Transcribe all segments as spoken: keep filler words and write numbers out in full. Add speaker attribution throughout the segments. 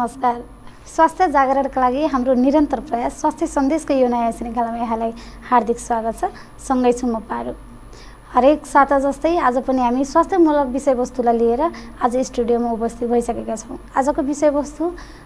Speaker 1: नमस्कार। स्वास्थ्य जागरणका लागि हाम्रो निरन्तर प्रयास स्वास्थ्य सन्देशको यो नयाँ श्रृङ्खलामा यहाँलाई हार्दिक स्वागत छ। सँगै छु म पारु। हरेक साता जस्तै आज पनि हामी स्वास्थ्यमूलक विषयवस्तुलाई लिएर आज स्टुडियोमा उपस्थित भइसकेका छौँ। आजको विषयवस्तु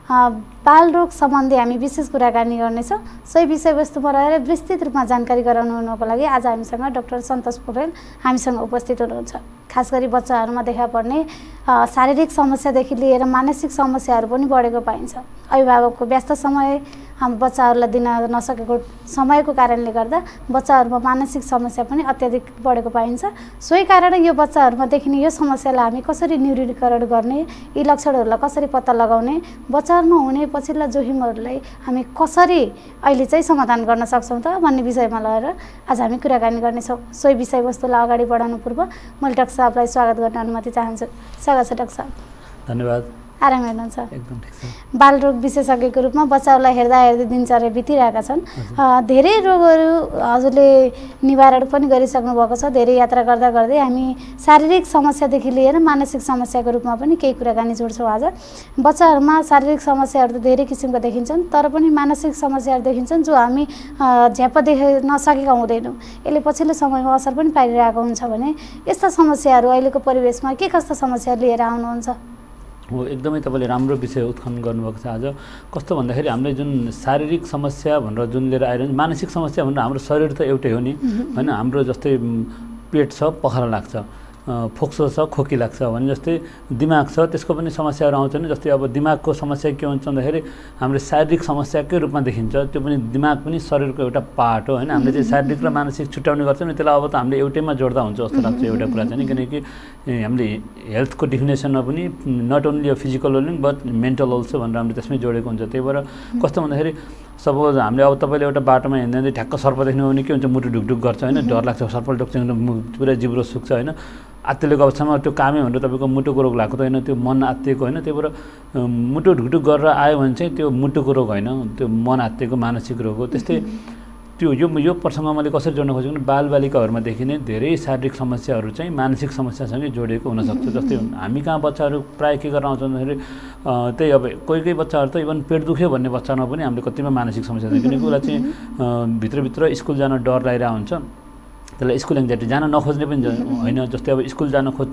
Speaker 1: बाल रोग सम्बन्धी हामी विशेष कुराकानी गर्नेछौँ। सोही विषयवस्तुमा रहेर विस्तृत रूपमा जानकारी गराउनको लागि आज हामीसँग डाक्टर सन्तोष पौडेल हामीसँग उपस्थित हुनुहुन्छ। खास गरी बच्चाहरूमा देखा पर्ने शारीरिक समस्यादेखि लिएर मानसिक समस्याहरू पनि बढेको पाइन्छ। अभिभावकको व्यस्त समय हाम्रो बच्चाहरूलाई दिन नसकेको समयको कारणले गर्दा बच्चाहरूमा मानसिक समस्या पनि अत्याधिक बढेको पाइन्छ। सोही कारण यो बच्चाहरूमा देखिने यो समस्यालाई हामी कसरी न्यूनीकरण गर्ने, यी लक्षणहरूलाई कसरी पत्ता लगाउने, बच्चाहरूमा हुने पछिल्ला जोखिमहरूलाई हामी कसरी अहिले चाहिँ समाधान गर्न सक्छौँ त भन्ने विषयमा लिएर आज हामी कुराकानी गर्नेछौँ। सोही विषयवस्तुलाई अगाडि बढाउनु पूर्व मैले डाक्टर साहबलाई स्वागत गर्न अनुमति चाहन्छु। स्वागत छ डाक्टर साहब।
Speaker 2: धन्यवाद।
Speaker 1: आराम हेर्नुहुन्छ?
Speaker 2: एकदम ठिक छ।
Speaker 1: बाल रोग विशेषज्ञको रूपमा बच्चाहरूलाई हेर्दा हेर्दै दिनचर्या बितिरहेका छन्। धेरै रोगहरू हजुरले निवारण पनि गरिसक्नु भएको छ। धेरै यात्रा गर्दा गर्दै हामी शारीरिक समस्यादेखि लिएर मानसिक समस्याको रूपमा पनि केही कुराकानी जोड्छौँ। आज बच्चाहरूमा शारीरिक समस्याहरू त धेरै किसिमका देखिन्छन्, तर पनि मानसिक समस्याहरू देखिन्छन् जो हामी झ्याप्प देख्न नसकेका हुँदैनौँ। यसले पछिल्लो समयमा असर पनि पारिरहेको हुन्छ भने यस्ता समस्याहरू अहिलेको परिवेशमा के कस्ता समस्याहरू लिएर आउनुहुन्छ?
Speaker 2: हो, एकदमै तपाईँले राम्रो विषय उत्खनन गर्नुभएको छ। आज कस्तो भन्दाखेरि हामीले जुन शारीरिक समस्या भनेर जुन लिएर आइरहन्छ, मानसिक समस्या भनेर हाम्रो शरीर त एउटै हो नि होइन। हाम्रो जस्तै पेट छ, पखाला लाग्छ, फोक्सो छ, खोकी लाग्छ भने जस्तै दिमाग छ, त्यसको पनि समस्याहरू आउँछ नि। जस्तै अब दिमागको समस्या के हुन्छ भन्दाखेरि हाम्रो शारीरिक समस्याकै रूपमा देखिन्छ। त्यो पनि दिमाग पनि शरीरको एउटा पार्ट हो होइन। हामीले चाहिँ शारीरिक र मानसिक छुट्याउने गर्छौँ नि, त्यसलाई अब त हामीले एउटैमा जोड्दा हुन्छ जस्तो लाग्छ एउटा कुरा चाहिँ। किनकि हामीले हेल्थको डिफिनेसनमा पनि not only a physical wellbeing but mental also भनेर हामीले त्यसमै जोडेको हुन्छ। त्यही भएर कस्तो भन्दाखेरि सपोज हामीले अब तपाईँले एउटा बाटोमा हिँड्दै ठ्याक्क सर्प देख्नु भने के हुन्छ, मुटु ढुकढुक गर्छ होइन, डर लाग्छ, सर्पले टोक्छ, पुरै जिब्रो सुक्छ होइन। आत्तिलेको अवस्थामा त्यो कामै भनेर तपाईँको मुटुको रोग भएको त होइन, त्यो मन आत्तिएको होइन। त्यही भएर मुटु ढुकढुक गरेर आयो भने चाहिँ त्यो मुटुको रोग होइन, त्यो मन आत्तिएको मानसिक रोग हो। त्यस्तै त्यो यो यो प्रसङ्ग मैले कसरी जोड्न खोजेको भने बालबालिकाहरूमा देखिने धेरै शारीरिक समस्याहरू चाहिँ मानसिक समस्यासँगै जोडिएको हुनसक्छ। जस्तै हामी कहाँ बच्चाहरू प्रायः के गर्न आउँछ भन्दाखेरि त्यही अब कोही कोही बच्चाहरू त इभन पेट दुख्यो भन्ने बच्चामा पनि हामीले कतिमा मानसिक समस्या छ। किनकि उसलाई चाहिँ भित्रभित्र स्कुल जान डर लागिरहेको हुन्छ, त्यसलाई स्कुल एङ्जाइटी जान नखोज्ने पनि होइन। जस्तै अब स्कुल जान खोज्छ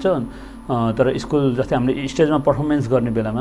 Speaker 2: तर स्कुल जस्तै हामीले स्टेजमा पर्फर्मेन्स गर्ने बेलामा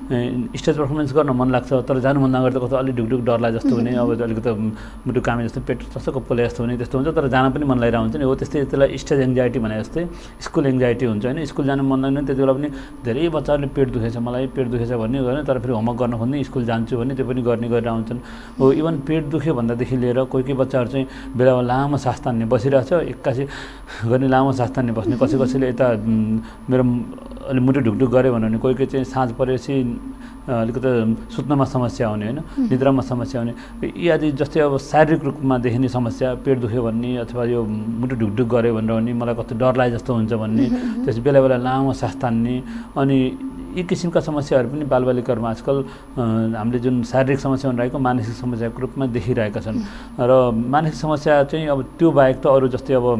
Speaker 2: स्टेज पर्फर्मेन्स गर्न मन लाग्छ तर जानु मन नगर्दा कस्तो अलिक ढुकढुक डर लाग्छ जस्तो हुने, अब अलिकति मुटु कामे जस्तो पेट जस्तो पोले जस्तो हुने त्यस्तो हुन्छ, तर जान पनि मन लागिरहेको हुन्छ नि। हो त्यस्तै त्यसलाई स्टेज एङ्जाइटी भने जस्तै स्कुल एङ्जाइटी हुन्छ होइन। स्कुल जानु मन लाग्दैन, त्यति बेला पनि धेरै बच्चाहरूले पेट दुखेछ, मलाई पेट दुखेछ भन्ने होइन, तर फेरि होमवर्क गर्न खोज्ने, स्कुल जान्छु भने त्यो पनि गर्ने गरेर आउँछन्। हो इभन पेट दुख्यो भन्दादेखि लिएर कोही कोही बच्चाहरू चाहिँ बेलामा लामो सास तान्ने बसिरहेको छ, एक्कासी गर्ने लामो सास तान्ने बस्ने, कसै कसैले यता मेरो अलि मुटु ढुकढुक गऱ्यो भने कोही कोही चाहिँ साँझ परेपछि अलिकति सुत्नमा समस्या आउने होइन, निद्रामा समस्या आउने यी आदि। जस्तै अब शारीरिक रूपमा देखिने समस्या पेट दुख्यो भन्ने अथवा यो मुटु ढुकढुक गऱ्यो भनेर भने मलाई कस्तो डर लागे जस्तो हुन्छ भन्ने, त्यस बेला बेला लामो सास तान्ने, अनि यी किसिमका समस्याहरू पनि बालबालिकाहरूमा आजकल हामीले जुन शारीरिक समस्या भनिरहेको मानसिक समस्याको रूपमा देखिरहेका छन्। र मानसिक समस्या चाहिँ अब त्यो बाहेक त अरू जस्तै अब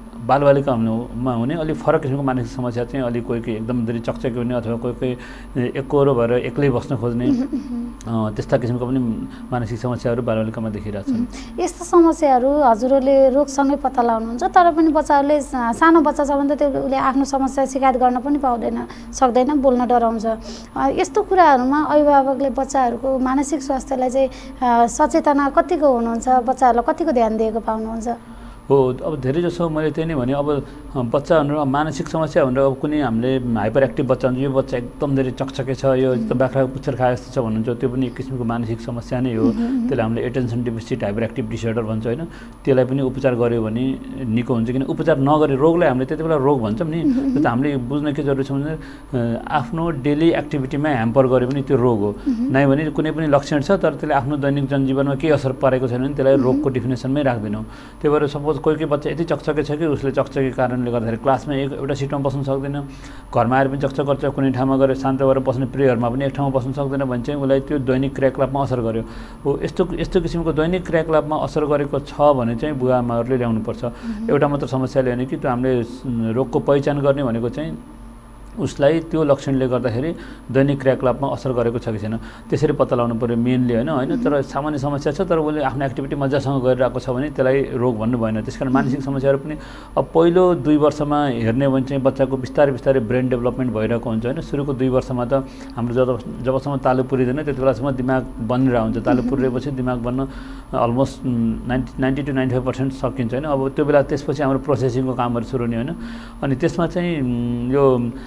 Speaker 2: बालबालिकामा हुने अलिक फरक किसिमको मानसिक समस्या चाहिँ अलिक कोही कोही एकदम धेरै चकचके हुने अथवा कोही कोही एकोहोरो भएर एक्लै बस्न खोज्ने त्यस्ता किसिमको पनि मानसिक समस्याहरू बालबालिकामा देखिरहेको छन्।
Speaker 1: यस्ता समस्याहरू हजुरहरूले रोगसँगै पत्ता लगाउनुहुन्छ, तर पनि बच्चाहरूले सानो बच्चा छ भने त त्यो उसले आफ्नो समस्या शिकायत गर्न पनि पाउँदैन, सक्दैन, बोल्न डराउँछ। यस्तो कुराहरूमा अभिभावकले बच्चाहरूको मानसिक स्वास्थ्यलाई चाहिँ सचेतना कतिको हुनुहुन्छ, बच्चाहरूलाई कतिको ध्यान दिएको पाउनुहुन्छ?
Speaker 2: हो अब धेरै जसो मैले त्यही नै भने। अब बच्चाहरू मानसिक समस्या भनेर अब कुनै हामीले हाइपर एक्टिभ बच्चा हुन्छ, यो बच्चा एकदम धेरै चकचके छ, यो जस्तो बाख्रा पुच्छर खाए जस्तो छ भन्नुहुन्छ, त्यो पनि एक किसिमको मानसिक समस्या नै हो। त्यसलाई हामीले attention deficit hyper active disorder भन्छ होइन। त्यसलाई पनि उपचार गऱ्यो भने निको हुन्छ, किन उपचार नगरे रोगलाई हामीले त्यति बेला रोग भन्छौँ नि। त्यो त हामीले बुझ्न के जरुरी छ भने आफ्नो डेली एक्टिभिटीमा ह्याम्पर गऱ्यो भने त्यो रोग हो, नै भने कुनै पनि लक्षण छ तर त्यसले आफ्नो दैनिक जनजीवनमा केही असर परेको छैन भने त्यसलाई रोगको डिफिनेसनमै राख्दैनौँ। त्यही भएर सपोज कोही कोही बच्चा यति चकचके छ कि उसले चकचके कारणले गर्दाखेरि क्लासमा एक एउटा सिटमा बस्न सक्दैन, घरमा आएर पनि चकचक गर्छ, कुनै ठाउँमा गएर शान्त भएर बस्ने प्रेयरमा पनि एक ठाउँमा बस्न सक्दैन भने चाहिँ उसलाई त्यो दैनिक क्रियाकलापमा असर गर्यो। हो यस्तो यस्तो किसिमको दैनिक क्रियाकलापमा असर गरेको छ भने चाहिँ बुवा आमाहरूले ल्याउनुपर्छ। एउटा मात्र समस्याले होइन कि त्यो हामीले रोगको पहिचान गर्ने भनेको चाहिँ उसलाई त्यो लक्षणले गर्दाखेरि दैनिक क्रियाकलापमा असर गरेको छ कि छैन त्यसरी पत्ता लगाउनु पर्यो मेनली होइन होइन तर सामान्य समस्या छ तर उसले आफ्नो एक्टिभिटी मजासँग गरिरहेको छ भने त्यसलाई रोग भन्नु भएन। त्यसकारण मानसिक समस्याहरू पनि अब पहिलो दुई वर्षमा हेर्ने भने चाहिँ बच्चाको बिस्तारै बिस्तारै ब्रेन डेभलपमेन्ट भइरहेको हुन्छ होइन। सुरुको दुई वर्षमा त हाम्रो जब जबसम्म तालु पुरिँदैन त्यति बेलासम्म दिमाग बनिरहेको हुन्छ। तालु पुरिएपछि दिमाग बन्न almost ninety ninety to ninety five percent सकिन्छ होइन। अब त्यो बेला त्यसपछि हाम्रो प्रोसेसिङको कामहरू सुरु हुने होइन। अनि त्यसमा चाहिँ यो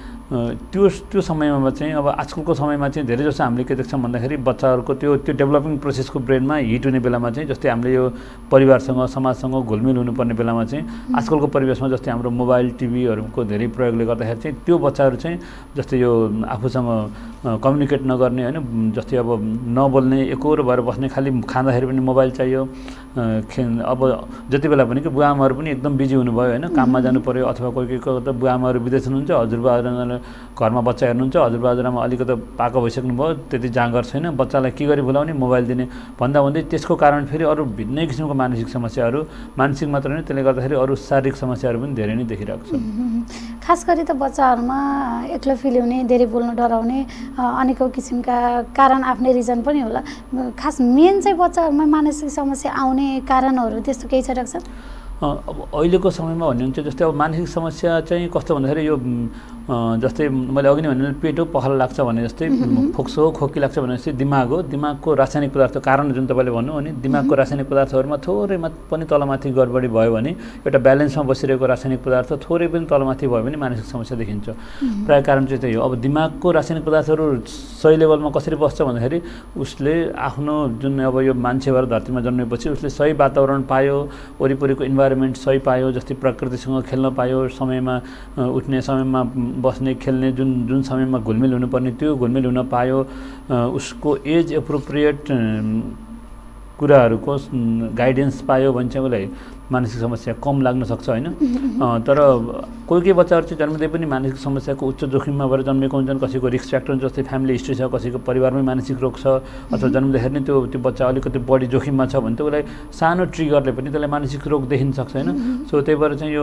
Speaker 2: त्यो त्यो समयमा चाहिँ अब आजकलको समयमा चाहिँ धेरै जस्तो हामीले के देख्छौँ भन्दाखेरि बच्चाहरूको त्यो त्यो डेभलपिङ प्रोसेसको ब्रेनमा हिट हुने बेलामा चाहिँ जस्तै हामीले यो परिवारसँग समाजसँग घुलमिल हुनुपर्ने बेलामा चाहिँ आजकलको परिवेशमा जस्तै हाम्रो मोबाइल टिभीहरूको धेरै प्रयोगले गर्दाखेरि चाहिँ त्यो बच्चाहरू चाहिँ जस्तै यो आफूसँग कम्युनिकेट नगर्ने होइन जस्तै अब नबोल्ने एकोहोरो भएर बस्ने खालि खाँदाखेरि पनि मोबाइल चाहियो खे अब जति बेला पनि कि बुवा आमाहरू पनि एकदम बिजी हुनुभयो होइन काममा जानु पऱ्यो अथवा कोही कोही त बुवा आमाहरू विदेश हुनुहुन्छ हजुरबा घरमा बच्चा हेर्नुहुन्छ हजुरबा हजुरआमा अलिकति पाको भइसक्नु भयो त्यति जाँगर छैन बच्चालाई के गरी बोलाउने मोबाइल दिने भन्दा भन्दै त्यसको कारण फेरि अरू भिन्नै किसिमको मानसिक समस्याहरू मानसिक मात्र नै त्यसले गर्दाखेरि अरू शारीरिक समस्याहरू पनि धेरै नै देखिरहेको छ।
Speaker 1: खास गरी त बच्चाहरूमा एक्लो फिल हुने धेरै बोल्न डराउने अनेकौँ किसिमका कारण आफ्नै रिजन पनि होला। खास मेन चाहिँ बच्चाहरूमा मानसिक समस्या आउने कारणहरू त्यस्तो केही छ डाक्टर?
Speaker 2: अब अहिलेको समयमा भन्नुहुन्छ जस्तै अब मानसिक समस्या चाहिँ कस्तो भन्दाखेरि यो जस्तै मैले अघि नै भने पेटो पखाला लाग्छ भने जस्तै फोक्सो खोकी लाग्छ भने जस्तै दिमाग हो दिमागको रासायनिक पदार्थ कारण जुन तपाईँले भन्नु भने दिमागको रासायनिक पदार्थहरूमा थोरै पनि तलमाथि गडबडी भयो भने एउटा ब्यालेन्समा बसिरहेको रासायनिक पदार्थ थोरै पनि तलमाथि भयो भने मानसिक समस्या देखिन्छ। प्रायः कारण चाहिँ त्यही हो। अब दिमागको रासायनिक पदार्थहरू सही लेभलमा कसरी बस्छ भन्दाखेरि उसले आफ्नो जुन अब यो मान्छे भएर धरतीमा जन्मेपछि उसले सही वातावरण पायो वरिपरिको इन्भाइरोमेन्ट सही पायो जस्तै प्रकृतिसँग खेल्न पायो समयमा उठ्ने समयमा बस्ने खेल्ने जुन जुन समयमा घुलमिल हुनुपर्ने त्यो घुलमिल हुन पायो उसको एज एप्रोप्रिएट कुराहरूको गाइडेन्स पायो भने चाहिँ उसलाई मानसिक समस्या कम लाग्न सक्छ होइन। तर कोही कोही बच्चाहरू चाहिँ जन्मिँदै पनि मानसिक समस्याको उच्च जोखिममा भएर जन्मेको हुन्छन् कसैको रिस्क फ्याक्टर जस्तै फ्यामिली हिस्ट्री छ कसैको परिवारमै मानसिक रोग छ अथवा जन्मिँदाखेरि नै त्यो त्यो बच्चा अलिकति बढी जोखिममा छ भने त उसलाई सानो ट्रिगरले पनि त्यसलाई मानसिक रोग देखिन सक्छ होइन। सो त्यही भएर चाहिँ यो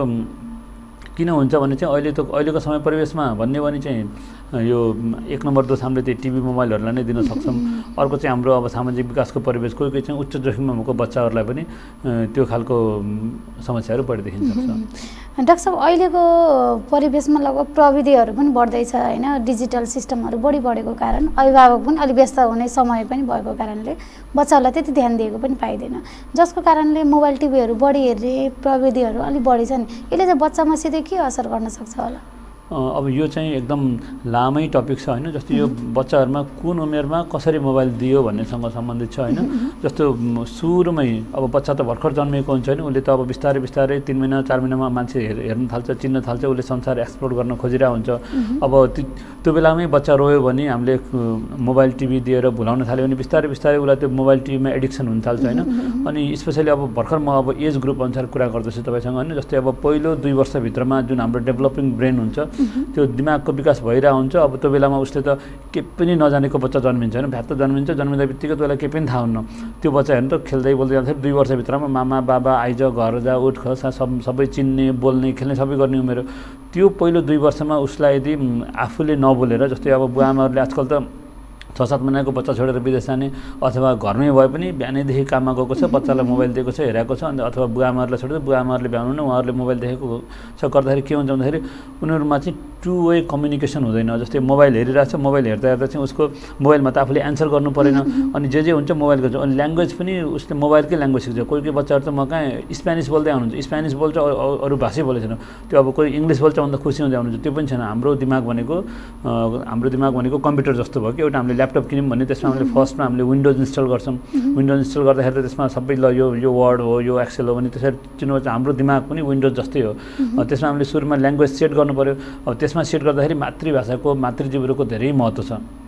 Speaker 2: किन हुन्छ भने चाहिँ अहिले त अहिलेको समय परिवेशमा भन्ने भने चाहिँ यो एक नम्बर दोष हामीले त्यही टिभी मोबाइलहरूलाई नै दिन सक्छौँ। अर्को चाहिँ हाम्रो अब सामाजिक विकासको परिवेश कोही कोही चाहिँ उच्च जोखिममा भएको बच्चाहरूलाई पनि त्यो खालको समस्याहरू बढी देखिन सक्छ।
Speaker 1: डाक्टर साहब अहिलेको परिवेशमा लगभग प्रविधिहरू पनि बढ्दैछ होइन डिजिटल सिस्टमहरू बढी बढेको कारण अभिभावक पनि अलि व्यस्त हुने समय पनि भएको कारणले बच्चाहरूलाई त्यति ध्यान दिएको पनि पाइँदैन जसको कारणले मोबाइल टिभीहरू बढी हेर्ने प्रविधिहरू अलिक बढी छन्। यसले चाहिँ बच्चामा सिधै के असर गर्न सक्छ होला?
Speaker 2: अब यो चाहिँ एकदम लामै टपिक छ होइन। जस्तो यो बच्चाहरूमा कुन उमेरमा कसरी मोबाइल दियो भन्नेसँग सम्बन्धित छ होइन। जस्तो सुरुमै अब बच्चा त भर्खर जन्मेको हुन्छ होइन उसले त अब बिस्तारै बिस्तारै तिन महिना चार महिनामा मान्छे हेर हेर्न थाल्छ चिन्न थाल्छ उसले संसार एक्सप्लोर गर्न खोजिरहेको हुन्छ। अब त्यो बेलामै बच्चा रोयो भने हामीले मोबाइल टिभी दिएर भुलाउन थाल्यो भने बिस्तारै बिस्तारै उसलाई त्यो मोबाइल टिभीमा एडिक्सन हुन थाल्छ होइन। अनि स्पेसली अब भर्खर म अब एज ग्रुप अनुसार कुरा गर्दैछु तपाईँसँग होइन। जस्तै अब पहिलो दुई वर्षभित्रमा जुन हाम्रो डेभलपिङ ब्रेन हुन्छ त्यो दिमागको विकास भइरहेको हुन्छ। अब त्यो बेलामा उसले त केही पनि नजानेको बच्चा जन्मिन्छ होइन भ्यात्त जन्मिन्छ जन्मिँदा बित्तिकै त्यसलाई केही पनि थाहा हुन्न त्यो बच्चा हेर्नु त खेल्दै बोल्दै जाँदाखेरि दुई वर्षभित्रमा मामा बाबा आइज घर जा उठ खस सब सबै चिन्ने बोल्ने खेल्ने सबै गर्ने उमेर त्यो पहिलो दुई वर्षमा उसलाई यदि आफूले नबोलेर जस्तै अब बुवा आमाहरूले आजकल त छ सात महिनाको बच्चा छोडेर विदेश जाने अथवा घरमै भए पनि बिहानैदेखि काममा गएको छ बच्चालाई मोबाइल दिएको छ हेरेको छ अन्त अथवा बुवा आमाहरूलाई छोडेर बुवा आमाहरूले भ्याउनु न उहाँहरूले मोबाइल देखेको छ गर्दाखेरि के हुन्छ भन्दाखेरि उनीहरूमा चाहिँ टु वे कम्युनिकेसन हुँदैन। जस्तै मोबाइल हेरिरहेको छ मोबाइल हेर्दा हेर्दा चाहिँ उसको मोबाइलमा त आफूले एन्सर गर्नु परेन अनि जे जे हुन्छ मोबाइलको छ अनि ल्याङ्ग्वेज पनि उसले मोबाइलकै ल्याङ्ग्वेज सिक्छ। कोही कोही बच्चाहरू त म कहाँ स्पेनिस बोल्दै आउनुहुन्छ स्पेनिस बोल्छ अरू भाषै बोलेको छैन त्यो अब कोही इङ्ग्लिस बोल्छ भन्दा खुसी हुँदै आउनुहुन्छ त्यो पनि छैन। हाम्रो दिमाग भनेको हाम्रो दिमाग भनेको कम्प्युटर जस्तो भयो कि एउटा हामीले ल्यापटप किन्यौँ भने त्यसमा हामीले फर्स्टमा हामीले विन्डोज इन्स्टल गर्छौँ विन्डोज इन्स्टल गर्दाखेरि त्यसमा सबै ल यो यो वर्ड हो यो एक्सेल हो भने त्यसरी चिन्नु हाम्रो दिमाग पनि विन्डोज जस्तै हो। त्यसमा हामीले सुरुमा ल्याङ्ग्वेज सेट गर्नु पऱ्यो अब त्यसमा सेट गर्दाखेरि मातृभाषाको मातृजीवहरूको धेरै महत्त्व छ।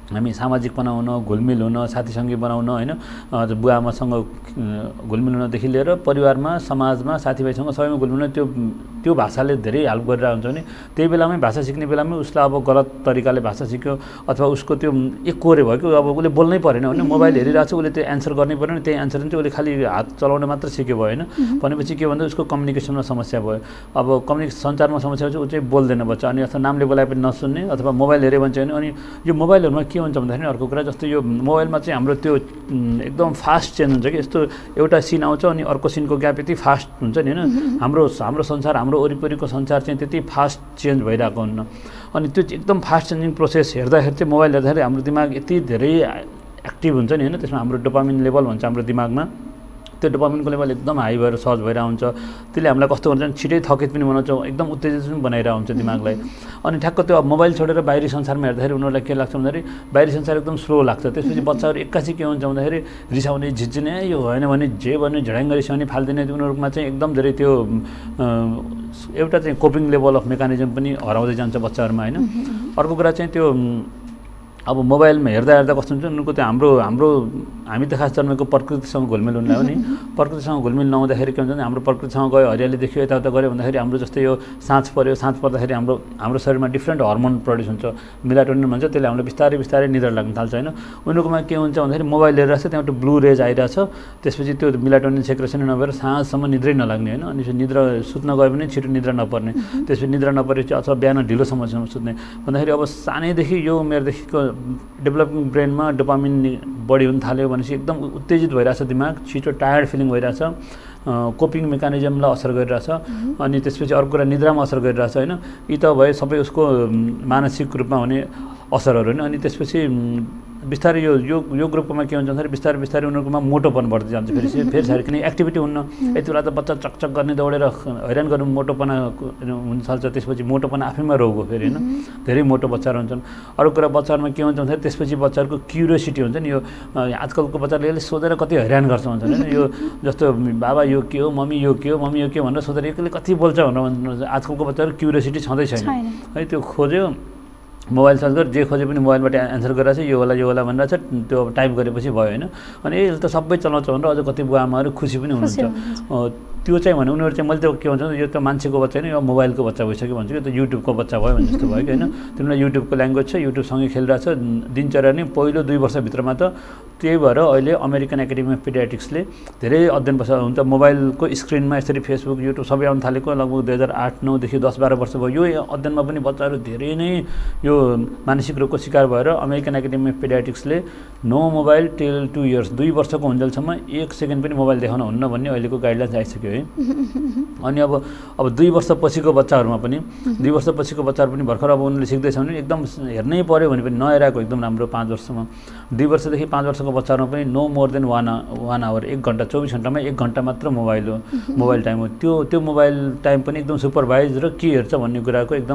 Speaker 2: हामी सामाजिकपना हुन, घुलमिल हुन, साथीसँगी बनाउन, होइन, बुवा आमासँग घुलमिल हुनदेखि लिएर परिवारमा, समाजमा, साथीभाइसँग सबैमा घुलमिल त्यो त्यो भाषाले धेरै हेल्प गरिरहेको हुन्छ भने त्यही बेलामै भाषा सिक्ने बेलामै उसलाई अब गलत तरिकाले भाषा सिक्यो अथवा उसको त्यो एक कोरे भयो कि अब उसले बोल्नै परेन भने मोबाइल हेरिरहेको छ, उसले त्यो एन्सर गर्नै परेन, त्यही एन्सर चाहिँ उसले खालि हात चलाउन मात्र सिक्यो भयो, होइन। भनेपछि के भन्दा उसको कम्युनिकेसनमा समस्या भयो। अब कम्युनिकेसन सञ्चारमा समस्या हुन्छ, ऊ चाहिँ बोल्दैन बच्चा, अनि अथवा नामले बोलाए पनि नसुन्ने अथवा मोबाइल हेऱ्यो भने चाहिँ, अनि यो मोबाइलहरूमा के हुन्छ भन्दाखेरि अर्को कुरा जस्तो यो मोबाइलमा चाहिँ हाम्रो त्यो एकदम फास्ट चेन्ज हुन्छ कि यस्तो एउटा सिन आउँछ अनि अर्को सिनको ग्याप यति फास्ट हुन्छ नि, होइन। हाम्रो हाम्रो संसार, हाम्रो वरिपरिको संसार चाहिँ त्यति फास्ट चेन्ज भइरहेको हुन्न। अनि त्यो एकदम फास्ट चेन्जिङ प्रोसेस हेर्दाखेरि चाहिँ मोबाइल हेर्दाखेरि हाम्रो दिमाग यति धेरै एक्टिभ हुन्छ नि, होइन। त्यसमा हाम्रो डोपामिन लेभल भन्छ हाम्रो दिमागमा, त्यो डोपामिनको लेभल एकदम हाई भएर सर्च भइरहेको हुन्छ। त्यसले हामीलाई कस्तो हुन्छ भने छिटै थकित पनि बनाउँछ, एकदम उत्तेजित पनि बनाइरहेको हुन्छ दिमागलाई। अनि ठ्याक्क त्यो मोबाइल छोडेर बाहिरी संसारमा हेर्दाखेरि उनीहरूलाई के लाग्छ भन्दाखेरि बाहिरी संसार एकदम स्लो लाग्छ। त्यसपछि बच्चाहरू एक्कासी के हुन्छ भन्दाखेरि रिसाउने, झिझिने, यो होइन भने जे भने झडाङ्ग रिसाउने, फाल्दिने, उनीहरूमा चाहिँ एकदम धेरै त्यो एउटा चाहिँ कोपिङ लेभल अफ मेकानिजम पनि हराउँदै जान्छ बच्चाहरूमा, होइन। अर्को कुरा चाहिँ त्यो अब मोबाइलमा हेर्दा हेर्दा कस्तो हुन्छ उनीहरूको त्यो हाम्रो हाम्रो हामी त खास जन्मेको प्रकृतिसँग घुलमिल हुँदा हो नि, प्रकृतिसँग घुलमिल नहुँदाखेरि के हुन्छ भने हाम्रो प्रकृतिसँग गयो, हरियाली देख्यो, यताउता गऱ्यो भन्दाखेरि हाम्रो जस्तै यो साँझ पऱ्यो, साँझ पर्दाखेरि हाम्रो हाम्रो शरीरमा डिफ्रेन्ट हर्मोन प्रड्युस हुन्छ, मेलाटोनिन भन्छ, त्यसले हामीलाई बिस्तारै बिस्तारै निद्रा लाग्न थाल्छ, होइन। उनीहरूकोमा के हुन्छ भन्दाखेरि मोबाइल हेरिरहेको छ, त्यहाँ एउटा ब्लू रेज आइरहेछ, त्यसपछि त्यो मेलाटोनिन सेक्रेसन नभएर साँझसम्म निद्रै नलाग्ने, होइन। अनि निद्रा सुत्न गयो भने छिटो निद्रा नपर्ने, त्यसपछि निद्रा नपरेपछि अथवा बिहान ढिलोसम्म सुत्ने भन्दाखेरि अब सानैदेखि यो उमेरदेखिको डेभलपिङ ब्रेनमा डोपामिन बढी हुन थाल्यो भनेपछि एकदम उत्तेजित भइरहेछ दिमाग, छिटो टायर्ड फिलिङ भइरहेछ, कोपिङ मेकानिजमलाई असर गरिरहेछ। अनि त्यसपछि अर्को कुरा निद्रामा असर गरिरहेछ, होइन। यी त भयो सबै उसको मानसिक रूपमा हुने असरहरू, होइन। अनि त्यसपछि बिस्तारै यो यो यो ग्रुपकोमा के हुन्छ भन्दाखेरि बिस्तारै बिस्तारै उनीहरूकोमा मोटोपन बढ्दै जान्छ। फेरि फेरि साह्रै किनकि एक्टिभिटी हुन्न, यति बेला त बच्चा चकचक गर्ने, दौडेर हैरान गर्नु, मोटोपना हुन थाल्छ। त्यसपछि मोटोपना आफैमा रोग हो फेरि, होइन। धेरै मोटो बच्चाहरू हुन्छन्। अरू कुरा बच्चाहरूमा के हुन्छ भन्दाखेरि त्यसपछि बच्चाहरूको क्युरियोसिटी हुन्छ नि, यो आजकलको बच्चाहरूले यसले सोधेर कति हैरान गर्छ भन्छ, होइन। यो जस्तो बाबा यो के हो, मम्मी यो के हो, मम्मी यो के भनेर सोधेर एक्लै कति बोल्छ भनेर आजकलको बच्चाहरू क्युरियोसिटी छँदै छैन, है। त्यो खोज्यो, मोबाइल सर्च गरेर जे खोजे पनि मोबाइलबाट एन्सर गरिरहेको छ, यो होला यो होला भनिरहेको छ, त्यो टाइप गरेपछि भयो, होइन। अनि यसले त सबै चलाउँछ भनेर अझ कति बुवा आमाहरू खुसी पनि हुनुहुन्छ। त्यो चाहिँ भने उनीहरू चाहिँ मैले त के भन्छ यो त मान्छेको बच्चा होइन, यो मोबाइलको बच्चा भइसक्यो भन्छु, यो त युट्युबको बच्चा भयो भने जस्तो भयो कि, होइन। तिमीलाई युट्युबको ल्याङ्ग्वेज छ, युट्युबसँगै खेलिरहेछ दिनचर्या नै पहिलो दुई वर्षभित्रमा त। त्यही भएर अहिले अमेरिकन एकाडेमी अफ पेडियाट्रिक्सले धेरै अध्ययन बस्छ हुन्छ मोबाइलको स्क्रिनमा यसरी फेसबुक, युट्युब सबै आउनु थालेको लगभग दुई हजार आठ नौदेखि दस बाह्र वर्ष भयो। यो अध्ययनमा पनि बच्चाहरू धेरै नै यो मानसिक रोगको शिकार भएर अमेरिकन एकाडेमी अफ पेडियाट्रिक्सले no mobile till two years, दुई वर्षको हुन्जेलसम्म एक सेकेन्ड पनि मोबाइल देखाउन हुन्न भन्ने अहिलेको गाइडलाइन्स आइसक्यो, है। अनि अब अब दुई वर्षपछिको बच्चाहरूमा पनि दुई वर्षपछिको बच्चाहरू पनि भर्खर अब उनीहरूले सिक्दैछ भने एकदम हेर्नै पऱ्यो भने पनि नहेराएको एकदम राम्रो पाँच वर्षमा। दुई वर्षदेखि पाँच वर्षको बच्चाहरूमा पनि no more than one one hour एक घन्टा चौबिस घन्टामा एक घन्टा मात्र मोबाइल हो, मोबाइल टाइम हो। त्यो त्यो मोबाइल टाइम पनि एकदम सुपरभाइज र के हेर्छ भन्ने कुराको एकदम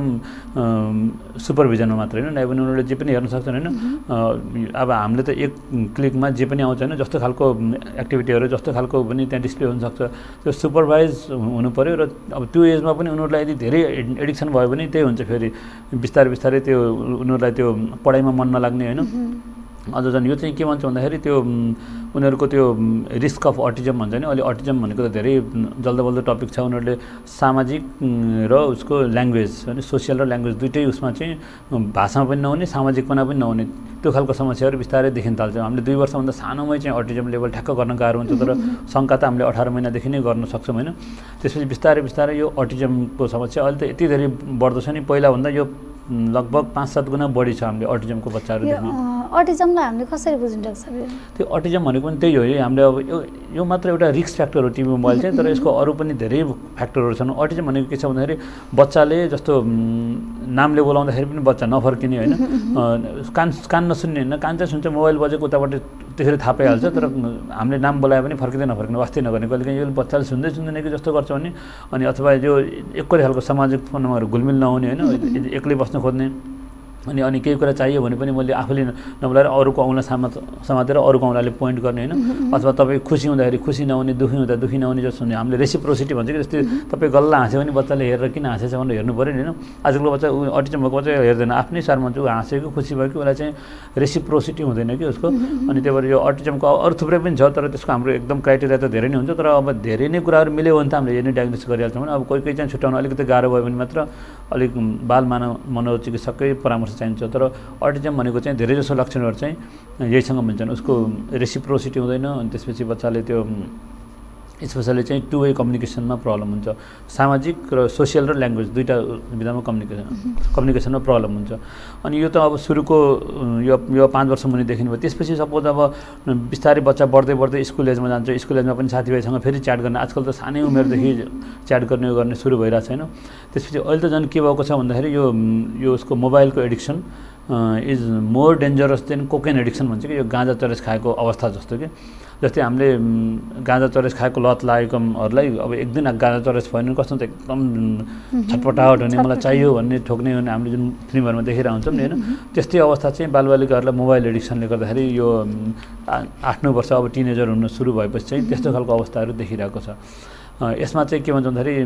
Speaker 2: सुपरभिजनमा मात्रै, होइन। अब उनीहरूले जे पनि हेर्न सक्छन्, होइन। अब हामीले त एक क्लिकमा जे पनि आउँछ, होइन, जस्तो खालको एक्टिभिटीहरू जस्तो खालको पनि त्यहाँ डिस्प्ले हुनसक्छ। त्यो सुपरभाइज हुनु पऱ्यो र अब त्यो एजमा पनि उनीहरूलाई यदि धेरै एडिक्सन भयो भने त्यही हुन्छ, फेरि बिस्तारै बिस्तारै त्यो उनीहरूलाई त्यो पढाइमा मन नलाग्ने, होइन। अझ झन् यो चाहिँ के भन्छ भन्दाखेरि त्यो उनीहरूको त्यो रिस्क अफ अटिजम भन्छ नि, अहिले अटिजम भनेको त धेरै जल्दो बल्दो टपिक छ। उनीहरूले सामाजिक र उसको ल्याङ्ग्वेज, होइन, सोसियल र ल्याङ्ग्वेज दुइटै उसमा चाहिँ भाषामा पनि नहुने, सामाजिकपना पनि नहुने, त्यो खालको समस्याहरू बिस्तारै देखिन थाल्छ। हामीले दुई वर्षभन्दा सानोमै चाहिँ अटिजम लेभल ठ्याक्क गर्न गाह्रो हुन्छ, तर शङ्का त हामीले अठार महिनादेखि नै गर्न सक्छौँ, होइन। त्यसपछि बिस्तारै बिस्तारै यो अटिजमको समस्या अहिले त यति धेरै बढ्दो छ नि, पहिलाभन्दा यो लगभग पाँच सात गुणा बढी छ हामीले अटिजमको बच्चाहरू देख्ने।
Speaker 1: अटिजमलाई हामीले कसरी बुझ्न सक्छ?
Speaker 2: त्यो अटिजम भनेको पनि त्यही हो, हामीले अब यो यो मात्र एउटा रिस्क फ्याक्टर हो टिभी मोबाइल चाहिँ, तर यसको अरू पनि धेरै फ्याक्टरहरू छन्। अटिजम भनेको के छ भन्दाखेरि बच्चाले जस्तो नामले बोलाउँदाखेरि पनि बच्चा नफर्किने, होइन, कान कान नसुन्ने, होइन, कान चाहिँ सुन्छ, मोबाइल बजेको उताबाट त्यसरी थाहा पाइहाल्छ, तर हामीले नाम बोलायो भने फर्किँदै नफर्किने, वास्तै नगर्ने, कहिले काहीँ यो बच्चाले सुन्दै सुन्दैन कि जस्तो गर्छ भने। अनि अथवा यो एकै खालको सामाजिक फर्महरू घुलमिल नहुने, होइन, एक्लै बस्न खोज्ने, अनि अनि केही कुरा चाहियो भने पनि मैले आफूले नबोलाएर अरूको औँला सामा समातेर अरूको औँलाले पोइन्ट गर्ने होइन अथवा तपाईँ खुसी हुँदाखेरि खुसी नहुने दुःखी हुँदा दुःखी नहुने जस्तो हुने हामीले रेसिप्रोसिटी भन्छ कि जस्तै तपाईँ गल्ला हाँस्यो भने बच्चाले हेरेर किन हाँसेछ भनेर हेर्नु पऱ्यो नि होइन आजकलको बच्चा ऊ अटिजम भएको बच्चा हेर्दैन आफ्नै सारमा चाहिँ ऊ हाँसेको खुसी भयो कि उसलाई चाहिँ रेसिप्रोसिटी हुँदैन कि उसको अनि त्यही भएर यो अटिजमको अरू थुप्रै पनि छ तर त्यसको हाम्रो एकदम क्राइटेरिया त धेरै नै हुन्छ तर अब धेरै नै कुराहरू मिल्यो भने त हामीले यही नै डायग्नोसिस गरिहाल्छौँ भने अब कोही कोही चाहिँ छुट्याउन अलिकति गाह्रो भयो भने मात्र अलिक बाल मानव मनोचिकित्सकै परामर्श चाहिन्छ तर अटिजम भनेको चाहिँ धेरै जसो लक्षणहरू चाहिँ यहीसँग मिल्छन् उसको रेसिप्रोसिटी हुँदैन अनि त्यसपछि बच्चाले त्यो स्पेसली चाहिँ टु वे कम्युनिकेसनमा प्रब्लम हुन्छ सामाजिक र सोसियल र ल्याङ्ग्वेज दुईवटा विधामा कम्युनिकेसन कम्युनिकेसनमा प्रब्लम हुन्छ अनि यो त अब सुरुको यो यो पाँच वर्ष मुनि देखिनु भयो त्यसपछि सपोज अब बिस्तारै बच्चा बढ्दै बढ्दै स्कुल एजमा जान्छ स्कुल एजमा पनि साथीभाइसँग फेरि च्याट गर्ने आजकल त सानै उमेरदेखि च्याट गर्ने गर्ने सुरु भइरहेको छैन त्यसपछि अहिले त झन् के भएको छ भन्दाखेरि यो यो उसको मोबाइलको addiction is more dangerous than cocaine addiction भन्छ कि यो गाँजा चरेस खाएको अवस्था जस्तो कि जस्तै हामीले गाँजा चरेस खाएको लत लागेकोहरूलाई अब एक दिन गाँजा चरेस भयो भने कस्तो त एकदम छटपटाहट हुने मलाई चाहियो भन्ने ठोक्ने हुने हामीले जुन फिल्महरूमा देखेर हुन्छौँ नि होइन त्यस्तै अवस्था चाहिँ बालबालिकाहरूलाई मोबाइल एडिक्सनले गर्दाखेरि यो आठ नौ वर्ष अब टिनेजर हुन सुरु भएपछि चाहिँ त्यस्तो खालको अवस्थाहरू देखिरहेको छ यसमा चाहिँ के भन्छ भन्दाखेरि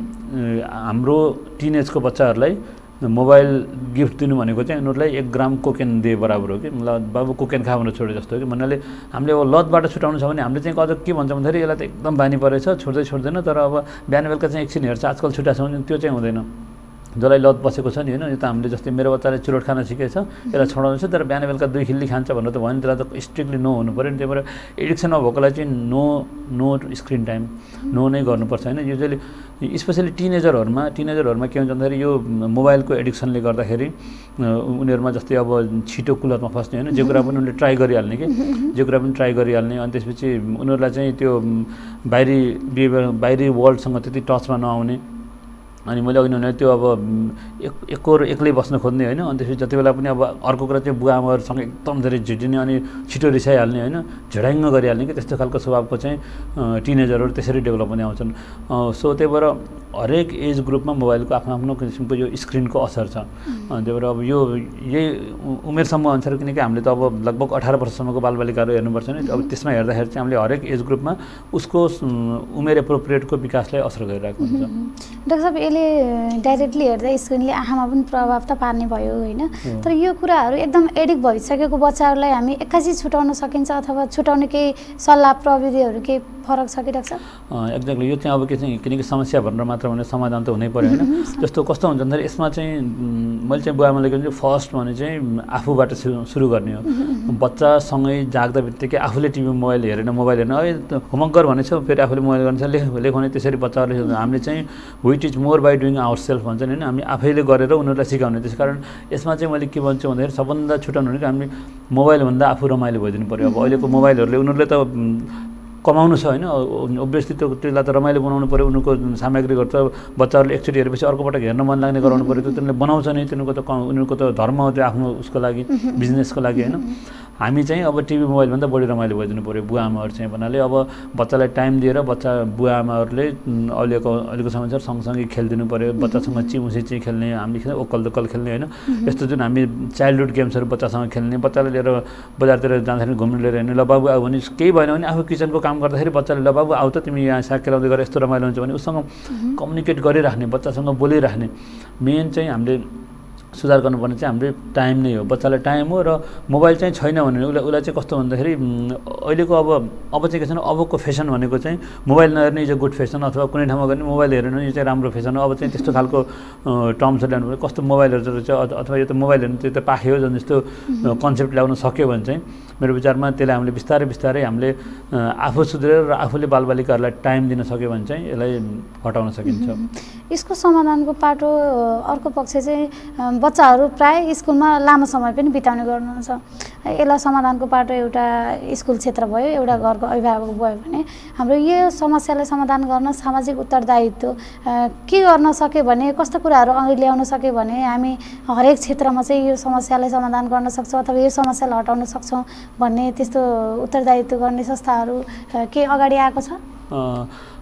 Speaker 2: हाम्रो टिनेजको बच्चाहरूलाई मोबाइल गिफ्ट दिनु भनेको चाहिँ उनीहरूलाई एक ग्राम कोकेन दिए बराबर हो कि मतलब बाबु कोकेन खा भनेर छोडे जस्तो हो कि भन्नाले हामीले अब लतबाट छुटाउनु छ भने हामीले चाहिँ अझ के भन्छ भन्दाखेरि यसलाई त एकदम बानी परेछ छोड्दै छोड्दैन तर अब बिहान बेलुका चाहिँ एकछिन हेर्छ आजकल छुट्याएको छ भने त्यो चाहिँ हुँदैन जसलाई लत बसेको छ नि होइन यो त हामीले जस्तै मेरो बच्चाले चुरोट खान सिकेछ यसलाई छोडाउनु छ तर बिहान बेलुका दुई खिल्ली खान्छ भनेर त भयो नि त्यसलाई त स्ट्रिक्टली नो हुनु पऱ्यो नि त्यही भएर एडिक्सन नभएकोलाई चाहिँ no no screen time no नै गर्नुपर्छ होइन युजली स्पेसली टिनेजरहरूमा टिनेजरहरूमा के हुन्छ भन्दाखेरि यो मोबाइलको एडिक्सनले गर्दाखेरि उनीहरूमा जस्तै अब छिटो कुलतमा फस्ने होइन जे कुरा पनि उनीहरूले ट्राई गरिहाल्ने कि जे कुरा पनि ट्राई गरिहाल्ने अनि त्यसपछि उनीहरूलाई चाहिँ त्यो बाहिरी बिहेभियर बाहिरी वर्ल्डसँग त्यति टचमा नआउने अनि मैले अघि भने त्यो अब एक एकोर एक्लै बस्न खोज्ने होइन अनि त्यसपछि जति बेला पनि अब अर्को कुरा चाहिँ बुवा आमाहरूसँग एकदम धेरै झिटिने अनि छिटो रिसाइहाल्ने होइन झडाङ्ग गरिहाल्ने कि त्यस्तो खालको स्वभावको चाहिँ टिनेजरहरू त्यसरी डेभलप हुँदै आउँछन् सो त्यही भएर हरेक एज ग्रुपमा मोबाइलको आफ्नो आफ्नो किसिमको यो स्क्रिनको असर छ अनि त्यही भएर अब यो यही उमेर समूह अनुसार किनकि हामीले त अब लगभग अठार वर्षसम्मको बालबालिकाहरू हेर्नुपर्छ नि अब त्यसमा हेर्दाखेरि चाहिँ हामीले हरेक एज ग्रुपमा उसको उमेर एप्रोप्रिएटको विकासलाई असर गरिरहेको हुन्छ
Speaker 1: डाक्टर साहब यसले डाइरेक्टली हेर्दा स्क्रिनले आँखामा पनि प्रभाव त पार्ने भयो होइन तर यो कुराहरू एकदम एडिक्ट भइसकेको बच्चाहरूलाई हामी एक्कासी छुटाउन सकिन्छ अथवा छुटाउने केही सल्लाह प्रविधिहरू केही फरक छ कि डाक्टर साहब
Speaker 2: एक्ज्याक्टली यो चाहिँ अब के चाहिँ किनकि समस्या भनेर मात्र भने समाधान त हुनै पर्यो होइन जस्तो कस्तो हुन्छ भन्दाखेरि यसमा चाहिँ मैले चाहिँ बुवा आमाले चाहिँ फर्स्ट भने चाहिँ आफूबाट सुरु गर्ने हो बच्चासँगै जाग्दा बित्तिकै आफूले टिभी मोबाइल हेरेन मोबाइल हेर्न है होमवर्क गर भनेछ फेरि आफूले मोबाइल गर्छ लेख लेखाउने त्यसरी बच्चाहरूले हामीले चाहिँ with is more by doing our self भन्छ नि होइन हामी आफैले गरेर उनीहरूलाई सिकाउने त्यस कारण यसमा चाहिँ मैले के भन्छु भन्दाखेरि सबभन्दा छुटाउनु भनेको हामीले मोबाइलभन्दा आफू रमाइलो भइदिनु पऱ्यो अब अहिलेको मोबाइलहरूले उनीहरूले त कमाउनु छ होइन ओभियसली त्यो त्यसलाई त रमाइलो बनाउनु पऱ्यो उनीहरूको सामग्रीहरू त बच्चाहरूले एकचोटि हेरेपछि अर्कोपटक हेर्न मन लाग्ने गराउनु पऱ्यो त्यो तिनीहरूले बनाउँछ नि तिनीहरूको त उनीहरूको त धर्म हो त्यो आफ्नो उसको लागि बिजनेसको लागि होइन हामी चाहिँ अब टिभी मोबाइलभन्दा बढी रमाइलो भइदिनु पऱ्यो बुवा आमाहरू चाहिँ भन्नाले अब बच्चालाई टाइम दिएर बच्चा बुवा आमाहरूले अहिलेको अहिलेको समयअनुसार सँगसँगै खेलिदिनु पऱ्यो बच्चासँग चिमुसी चाहिँ खेल्ने हामीले खेल्ने ओकल दोकल खेल्ने होइन यस्तो जुन हामी चाइल्डहुड गेम्सहरू बच्चासँग खेल्ने बच्चाले लिएर बजारतिर जाँदाखेरि घुम्नु लिएर हिँड्ने ल बाबु आऊ भने केही भएन भने आफू किचनको काम गर्दाखेरि बच्चाले ल बाबु आऊ त तिमी यहाँ साग खेलाउँदै गरेर यस्तो रमाइलो हुन्छ भने उसँग कम्युनिकेट गरिराख्ने बच्चासँग बोलिराख्ने मेन चाहिँ हामीले सुधार गर्नुपर्ने चाहिँ हाम्रो टाइम नै हो बच्चालाई टाइम हो र मोबाइल चाहिँ छैन भने उसलाई उसलाई चाहिँ कस्तो भन्दाखेरि अहिलेको अब अब चाहिँ के छ भने अबको फेसन भनेको चाहिँ मोबाइल नहेर्ने इज अ गुड फेसन अथवा कुनै ठाउँमा गर्ने मोबाइल हेर्नु यो चाहिँ राम्रो फेसन हो अब चाहिँ त्यस्तो खालको टर्म्सहरू ल्याउनु पर्यो कस्तो मोबाइलहरू चाहिँ अथवा यो त मोबाइल हेर्नु त्यो त पाखे हो जुन जस्तो कन्सेप्ट ल्याउन सक्यो भने चाहिँ मेरो विचारमा त्यसलाई हामीले बिस्तारै बिस्तारै हामीले आफू सुध्रेर र आफूले बालबालिकाहरूलाई टाइम दिन सक्यो भने चाहिँ यसलाई हटाउन सकिन्छ
Speaker 1: यसको समाधानको पाटो अर्को पक्ष चाहिँ बच्चाहरू प्राय स्कुलमा लामो समय पनि बिताउने गर्नुहुन्छ यसलाई समाधानको पाटो एउटा स्कुल क्षेत्र भयो एउटा घरको अभिभावक भयो भने हाम्रो यो समस्यालाई समाधान गर्न सामाजिक उत्तरदायित्व के गर्न सक्यो भने कस्ता कुराहरू अघि ल्याउन सक्यो भने हामी हरेक क्षेत्रमा चाहिँ यो समस्यालाई समाधान गर्न सक्छौँ अथवा यो समस्यालाई हटाउन सक्छौँ भन्ने त्यस्तो उत्तरदायित्व गर्ने संस्थाहरू के अगाडि आएको छ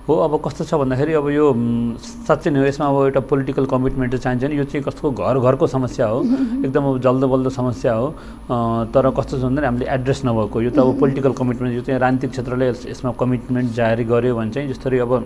Speaker 2: हो अब कस्तो छ भन्दाखेरि अब यो साँच्चै नै हो यसमा अब एउटा पोलिटिकल कमिटमेन्ट चाहिन्छ नि यो चाहिँ कस्तो घर घरको समस्या हो एकदम अब जल्दो बल्दो समस्या हो तर कस्तो छ भन्दाखेरि हामीले एड्रेस नभएको यो त अब पोलिटिकल कमिटमेन्ट यो चाहिँ राजनीतिक क्षेत्रले यसमा कमिटमेन्ट जारी गर्यो भने चाहिँ जसरी अब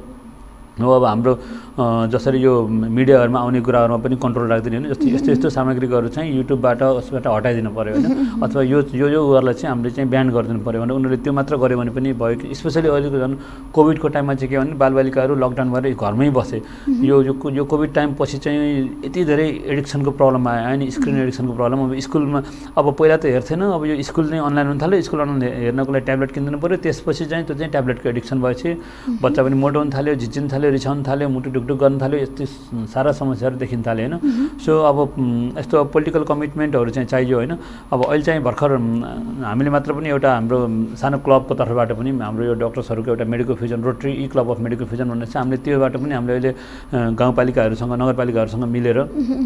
Speaker 2: हो अब हाम्रो जसरी यो मिडियाहरुमा आउने कुराहरुमा पनि कन्ट्रोल राख्दिनु हैन जस्तै यस्तो यस्तो सामग्रीहरु चाहिँ युट्युबबाट उसबाट हटाइदिनु पर्यो हैन अथवा यो यो यो उहरुलाई चाहिँ हामीले चाहिँ ब्यान गरिदिनु पर्यो भने उनीहरुले त्यो मात्र गर्यो भने पनि भयो कि स्पेशली अहिलेको झन् कोभिडको टाइममा चाहिँ के भने बालबालिकाहरु लकडाउन भएर घरमै बसे यो यो कोभिड टाइम पछि चाहिँ यति धेरै एडिक्सनको प्रब्लम आयो हैन स्क्रिन एडिक्सनको प्रब्लम अब स्कुलमा अब पहिला त हेर्थेन अब यो स्कुल नै अनलाइन हुन थाल्यो स्कुल अनलाइन हेर्नको लागि ट्याब्लेट किन्दिनु पर्यो त्यसपछि चाहिँ त्यो चाहिँ ट्याब्लेटको एडिक्सन भएपछि बच्चा पनि मोटो हुन थाल्यो झिझिन थाल्यो रिसाउन थाल्यो मुटु ढुकढुक गर्न थाल्यो यस्तो सारा समस्याहरु देखिन थाल्यो हैन सो अब यस्तो पोलिटिकल कमिटमेन्टहरु चाहिँ चाहियो हैन अब अहिले चाहिँ भर्खर हामीले मात्र पनि एउटा हाम्रो सानो क्लबको तर्फबाट पनि हाम्रो यो डाक्टर्सहरुको एउटा medical fusion rotary e club of medical fusion भन्ने छ हामीले त्योबाट पनि हामीले अहिले गाउँपालिकाहरुसँग नगरपालिकाहरुसँग मिलेर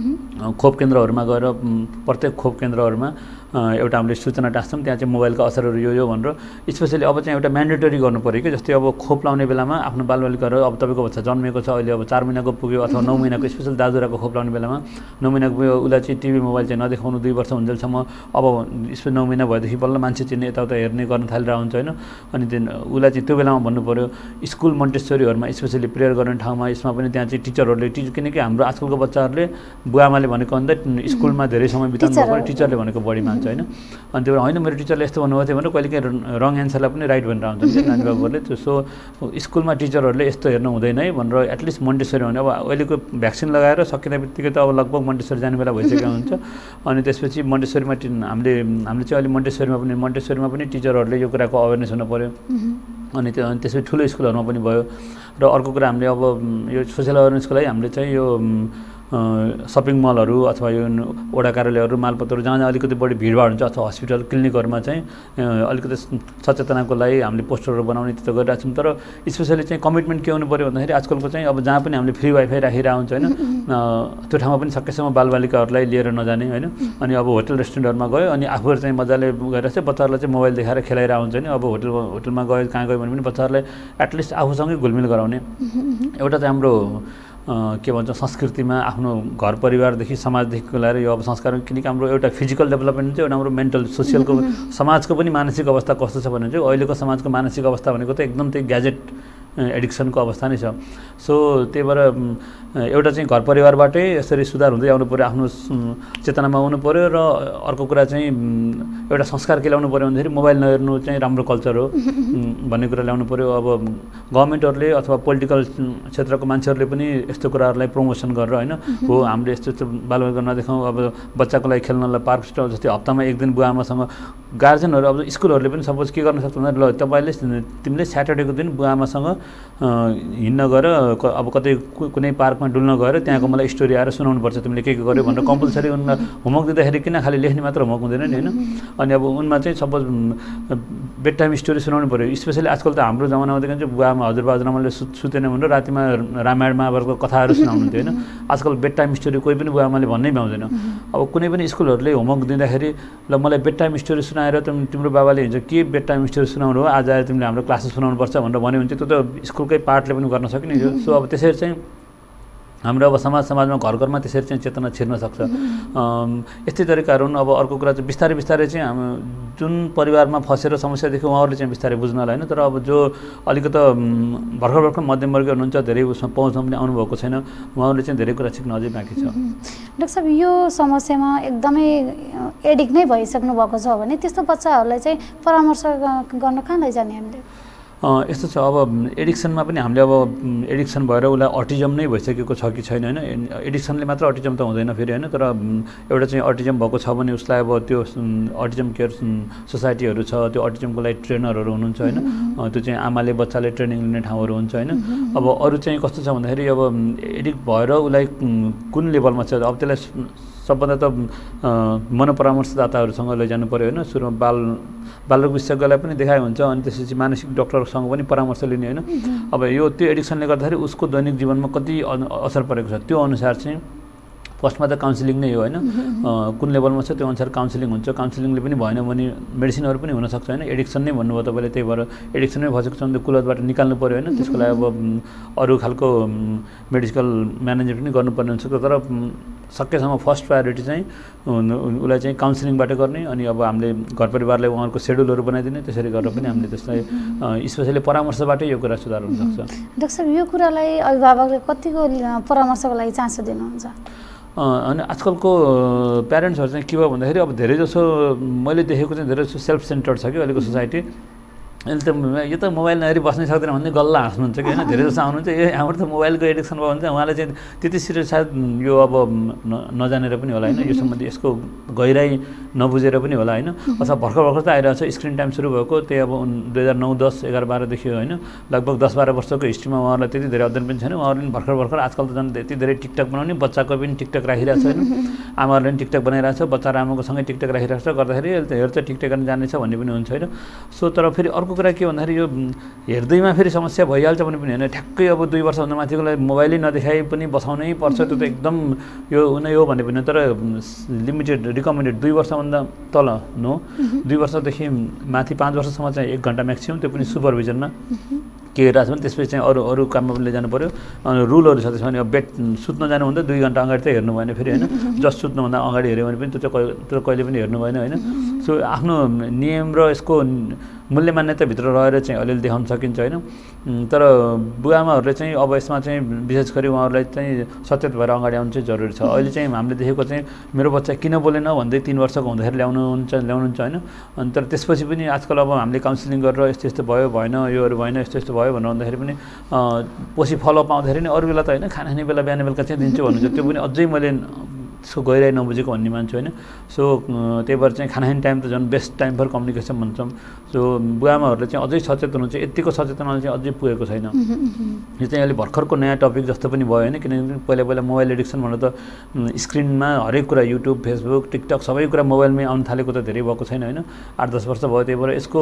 Speaker 2: खोप केन्द्रहरुमा गएर प्रत्येक खोप केन्द्रहरुमा एउटा हामीले सूचना टास्छौं त्यहाँ चाहिँ मोबाइलका असरहरु यो यो भनेर स्पेशली अब चाहिँ एउटा म्यान्डेटरी गर्नु पर्यो के जस्तै अब खोप लाउने बेलामा आफ्नो बालबालिकाहरु अब तपाईको बच्चा जन्मेको छ अहिले अब चार महिनाको पुग्यो अथवा नौ महिनाको स्पेशल दाजुराको खोप लाउने बेलामा नौ महिनाको पुग्यो उलाई चाहिँ टिभी मोबाइल चाहिँ नदेखाउनु दुई वर्ष हुन्जेलसम्म अब स्पेशल नौ महिना भएदेखि बल्ल मान्छे चिन्ने यताउता हेर्ने गर्न थालिरा हुन्छ हैन अनि उलाई चाहिँ त्यो बेलामा भन्नु पर्यो स्कुल मन्टेसरीहरुमा स्पेशली प्रेयर गर्ने ठाउँमा यसमा पनि त्यहाँ चाहिँ टिचरहरुले टिच किनकि हाम्रो आजकलको बच्चाहरुले बुवाआमाले भनेको भन्दा स्कुलमा धेरै समय बिताउनु पर्यो टिचरले भनेको बढी मान्छ हैन अनि त्यो हैन मेरो टिचरले यस्तो भन्नुभएको थियो भने कहिलेकाहीँ रङ एन्सरलाई पनि राइट भनेर आउँछ नि नानी बाबुहरुले त्यो सो स्कुलमा टिचरहरुले यस्तो हेर्नु हुँदैन है भनेर एटलिस्ट मन्टेसरी भने अब अहिलेको भ्याक्सिन लगाएर सकिँदा बित्तिकै त अब लगभग मन्टेसरी जाने बेला भइसकेको हुन्छ अनि त्यसपछि मन्टेसरीमा हामीले हामीले चाहिँ अहिले मन्टेसरीमा पनि मन्टेसरीमा पनि टिचरहरुले यो कुराको अवेरनेस हुनु पर्यो अनि त्यो अनि त्यसपछि ठुलो स्कुलहरुमा पनि भयो र अर्को कुरा हामीले अब यो सोशल अवेरनेसको लागि हामीले चाहिँ यो शपिङ मलहरु अथवा यो वडा कार्यालयहरु मालपत्रहरु जहाँ जहाँ अलिकति बढी भिडभाड हुन्छ अथवा हस्पिटल क्लिनिकहरुमा चाहिँ अलिकति सचेतनाको लागि हामीले पोस्टरहरु बनाउने त्यस्तो गरिरहेका छौं तर स्पेशली चाहिँ कमिटमेन्ट के हुनु पर्यो भन्दाखेरि आजकलको चाहिँ अब जहाँ पनि हामीले फ्री वाइफाई राखिरा हुन्छ हैन त्यो ठाउँमा पनि सकेसम्म बालबालिकाहरुलाई लिएर नजाने हैन अनि अब होटल रेस्टुरेन्टहरुमा गयो अनि आफूहरु चाहिँ मजाले गएर चाहिँ बच्चाहरुलाई चाहिँ मोबाइल देखाएर खेलाइरा हुन्छ नि अब होटल होटलमा गयो कहाँ गयो भने पनि बच्चाहरुलाई एटलिस्ट आफूसँगै घुलमिल गराउने एउटा चाहिँ हाम्रो के भन्छ संस्कृतिमा आफ्नो घर परिवारदेखि समाजदेखिको लिएर यो अब संस्कार किनकि हाम्रो एउटा फिजिकल डेभलपमेन्ट चाहिँ एउटा हाम्रो मेन्टल सोसियलको समाजको पनि मानसिक अवस्था कस्तो छ भने चाहिँ अहिलेको समाजको मानसिक अवस्था भनेको त एकदम त्यही ग्याजेट एडिक्सनको अवस्था नै छ सो त्यही भएर एउटा चाहिँ घर परिवारबाटै यसरी सुधार हुँदै आउनु पर्यो आफ्नो चेतनामा आउनु पर्यो र अर्को कुरा चाहिँ एउटा संस्कार के ल्याउनु पर्यो भन्दाखेरि मोबाइल नहेर्नु चाहिँ राम्रो कल्चर हो भन्ने कुरा ल्याउनु पर्यो अब गभर्नमेन्टहरुले अथवा पोलिटिकल क्षेत्रको मान्छेहरुले पनि यस्तो कुराहरुलाई प्रमोसन गरेर हैन हो हामीले यस्तो यस्तो बालबालिका नदेखाउँ अब बच्चाको लागि खेल्नलाई पार्क जस्तै हप्तामा एक दिन बुवाआमासँग गार्जियनहरु अब स्कुलहरुले पनि सपोज के गर्न सक्छ भने ल तपाईले तिमीले स्याटरडेको दिन बुवाआमासँग हिँड्न गएर अब कतै कुनै पार्कमा डुल्न गएर त्यहाँको मलाई स्टोरी आएर सुनाउनु पर्छ तिमीले के के गर्यो भनेर कम्पल्सरी उनलाई होमवर्क दिँदाखेरि किन खाली लेख्ने मात्र होमवर्क हुँदैन नि हैन अनि अब उनमा चाहिँ सपोज बेड टाइम स्टोरी सुनाउनु पर्यो स्पेशली आजकल त हाम्रो जमानामा देखि चाहिँ बुवामा हजुरबा हजुरआमाले सुतेन भनेर रातिमा रामायण महाभारतको कथाहरू सुनाउनु थियो हैन आजकल बेड टाइम स्टोरी कोही पनि बुवाआमाले भन्नै पाउँदैन अब कुनै पनि स्कुलहरुले होमवर्क दिँदाखेरि ल मलाई बेड टाइम स्टोरी सुनाएर तिम्रो बाबाले हिजो के बेड टाइम स्टोरी सुनाउनु हो आज आएर तिमीले हाम्रो क्लासेस सुनाउनु पर्छ भनेर भन्यो भने त्यो त स्कुलकै पार्टले पनि गर्न सकिने हो सो अब त्यसरी चाहिँ हाम्रो अब समाज समाजमा घर घरमा त्यसरी चाहिँ चेतना छिर्न सक्छ यस्तै तरिकाहरु अब अर्को कुरा चाहिँ बिस्तारै बिस्तारै चाहिँ हामी जुन परिवारमा फसेर समस्या देख्यो उहाँहरुले चाहिँ बिस्तारै बुझ्नला हैन तर अब जो अलिकति भर्खर भर्खर मध्यमवर्गीय हुनुहुन्छ धेरै उसमा पहुँचमा पनि आउनु भएको छैन उहाँहरुले चाहिँ धेरै कुरा सिक्न अझै बाँकी छ
Speaker 1: डाक्टर साहब यो समस्यामा एकदमै एडिक्ट नै भइसक्नु भएको छ भने त्यस्तो बच्चाहरुलाई चाहिँ परामर्श गर्न कहाँ लैजाने हामीले
Speaker 2: यस्तो छ अब एडिक्सनमा पनि हामीले अब एडिक्सन भएर उसलाई अटिजम नै भइसकेको छ कि छैन हैन एडिक्सनले मात्र अटिजम त हुँदैन फेरि हैन तर एउटा चाहिँ अटिजम भएको छ भने उसलाई अब त्यो अटिजम केयर सोसाइटीहरु छ त्यो अटिजमको लागि ट्रेनरहरु हुनुहुन्छ हैन त्यो चाहिँ आमाले बच्चाले ट्रेनिङ लिने ठाउँहरु हुन्छ हैन अब अरु चाहिँ कस्तो छ भन्दाखेरि अब एडिक्ट भएर उसलाई कुन लेभलमा छ अब त्यसलाई सबभन्दा त मनोपरामर्शदाताहरुसँग लैजानु पर्यो हैन सुरुमा बाल बालरोग विशेषज्ञलाई पनि देखाइ हुन्छ अनि त्यसपछि मानसिक डाक्टरसँग पनि परामर्श लिने हैन अब यो त्यो एडिक्सनले गर्दाखेरि उसको दैनिक जीवनमा कति असर परेको छ त्यो अनुसार चाहिँ फर्स्टमा त काउन्सिलिङ नै हो होइन, कुन लेभलमा छ त्यो अनुसार काउन्सिलिङ हुन्छ। काउन्सिलिङले पनि भएन भने मेडिसिनहरू पनि हुनसक्छ होइन। एडिक्सन नै भन्नुभयो तपाईँले, त्यही भएर एडिक्सनै भइसकेको छ भने त्यो कुलतबाट निकाल्नु पऱ्यो होइन। त्यसको लागि अब अरू खालको मेडिकल म्यानेजमेन्ट पनि गर्नुपर्ने हुन्छ। तर सकेसम्म फर्स्ट प्रायोरिटी चाहिँ उसलाई चाहिँ काउन्सिलिङबाट गर्ने, अनि अब हामीले घर परिवारलाई उहाँहरूको सेड्युलहरू बनाइदिने, त्यसरी गरेर पनि हामीले त्यसलाई स्पेसली परामर्शबाटै यो कुरा सुधार हुनसक्छ।
Speaker 1: डाक्टर साहब, यो कुरालाई अभिभावकले कतिको परामर्शको लागि चासो दिनुहुन्छ?
Speaker 2: अनि आजकलको प्यारेन्ट्सहरू चाहिँ के भयो भन्दाखेरि अब धेरै जसो मैले देखेको चाहिँ धेरै जसो सेल्फ सेन्टर्ड छ कि अहिलेको सोसाइटी। अहिले त यो त मोबाइल नहेरी बस्नै सक्दैन भन्ने गल्ला हाँस्नुहुन्छ कि होइन। धेरै जस्तो आउनुहुन्छ ए हाम्रो त मोबाइलको एडिक्सन भयो भने चाहिँ उहाँले चाहिँ त्यति सिरियस सायद यो अब नजानेर पनि होला होइन, यो सम्बन्धी यसको गहिराई नबुझेर पनि होला होइन। अथवा भर्खर भर्खर त आइरहेको छ, स्क्रिन टाइम सुरु भएको त्यही अब दुई हजार नौ दस एघार बाह्रदेखि होइन, लगभग दस बाह्र वर्षको हिस्ट्रीमा उहाँहरूलाई त्यति धेरै अध्ययन पनि छैन। उहाँहरूले भर्खर भर्खर आजकल त झन् त्यति धेरै टिकटक बनाउने, बच्चाको पनि टिकटक राखिरहेको छ होइन, आमाहरूले पनि टिकटक बनाइरहेको छ, बच्चा र आमाको सँगै टिकटक राखिरहेको छ, गर्दाखेरि हेर्छ टिकटक गर्न जानेछ भन्ने पनि हुन्छ होइन। सो तर फेरि अर्को कुरा के भन्दाखेरि यो हेर्दैमा फेरि समस्या भइहाल्छ भने पनि होइन, ठ्याक्कै अब दुई वर्षभन्दा माथिकोलाई मोबाइलै नदेखाइ पनि बसाउनै पर्छ, त्यो त एकदम यो नै हो भन्ने पनि। तर लिमिटेड रिकमेन्डेड दुई वर्षभन्दा तल नो, दुई वर्षदेखि माथि पाँच वर्षसम्म चाहिँ एक घन्टा म्याक्सिमम्, त्यो पनि सुपरभिजनमा के हेरिरहेको छ भने त्यसपछि चाहिँ अरू अरू काममा पनि लैजानु पऱ्यो। अनि रुलहरू छ त्यसमा, अब बेड सुत्न जानुभन्दा दुई घन्टा अगाडि त हेर्नु भएन फेरि होइन, जस्ट सुत्नुभन्दा अगाडि हेऱ्यो भने पनि त्यो चाहिँ त्यो कहिले पनि हेर्नु भएन होइन। सो आफ्नो नियम र यसको मूल्य मान्यताभित्र रहेर चाहिँ अलिअलि देखाउन सकिन्छ होइन। तर बुवाआमाहरूले चाहिँ अब यसमा चाहिँ विशेष गरी उहाँहरूलाई चाहिँ सचेत भएर अगाडि आउनु चाहिँ जरुरी छ। अहिले चाहिँ हामीले देखेको चाहिँ मेरो बच्चा किन बोलेन भन्दै तिन वर्षको हुँदाखेरि ल्याउनुहुन्छ ल्याउनुहुन्छ होइन। अनि तर त्यसपछि पनि आजकल अब हामीले काउन्सिलिङ गरेर यस्तो यस्तो भयो भएन, योहरू भएन, यस्तो यस्तो भयो भनेर भन्दाखेरि पनि पछि फलोअप आउँदाखेरि नि अरू बेला त होइन, खाना खाने बेला बिहान बेलुका चाहिँ दिन्छु भन्नुहुन्छ, त्यो पनि अझै मैले त्यसको गहिराई नबुझेको भन्ने मान्छु होइन। सो त्यही भएर चाहिँ खाना खाने टाइम त झन् बेस्ट टाइम फर कम्युनिकेसन भन्छौँ। सो बुवाआमाहरूले चाहिँ अझै सचेत हुनुहुन्छ, यतिको सचेतनाले चाहिँ अझै पुगेको छैन। यो चाहिँ अहिले भर्खरको नयाँ टपिक जस्तो पनि भयो होइन, किनकि पहिला पहिला मोबाइल एडिक्सन भनेर त स्क्रिनमा हरेक कुरा युट्युब फेसबुक टिकटक सबै कुरा मोबाइलमै आउनु थालेको त धेरै भएको छैन होइन, आठ दस वर्ष भयो। त्यही भएर यसको